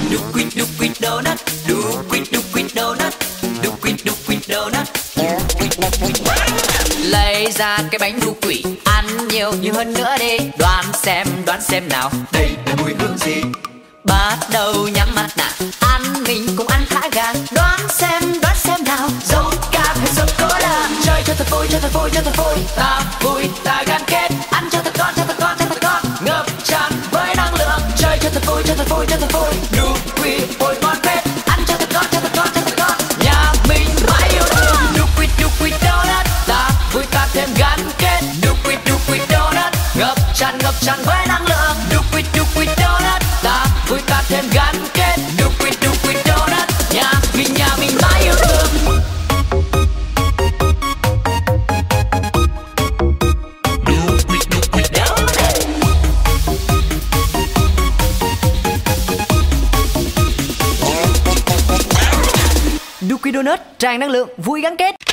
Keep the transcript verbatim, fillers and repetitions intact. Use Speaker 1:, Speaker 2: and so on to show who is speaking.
Speaker 1: Đu quýt đu quýt donut, đu quýt đu quýt donut, đu quýt đu quýt donut. Lấy ra cái bánh đu quỷ, ăn nhiều nhiều hơn nữa đi. Đoán xem đoán xem nào, đây là mùi hương gì? Bắt đầu nhắm mắt nào, ăn mình cùng ăn khá gà. Đoán xem đoán xem nào, dâu cam hay sô cô la. Chơi cho thật vui cho thật vui cho thật vui, ta vui ta gắn kết. Ăn cho thật ngon cho thật ngon cho thật ngon, ngập tràn với năng lượng. Chơi cho thật vui cho thật vui cho thật vui, đu quýt ôi ngon phết. Ăn cho thật ngon cho thật ngon cho thật ngon, nhà mình mãi yêu thương. Đu quýt đu quýt donut, ta vui ta thêm gắn kết. Đu quýt đu quýt donut, ngập tràn ngập tràn với năng lượng. Đu quýt đu quýt donut, ta vui ta thêm gắn kết. Đu quýt đu quýt donut, nhà mình nhà mình mãi yêu thương. Đu quýt đu quýt donut. Đu quýt donut tràn năng lượng vui gắn kết.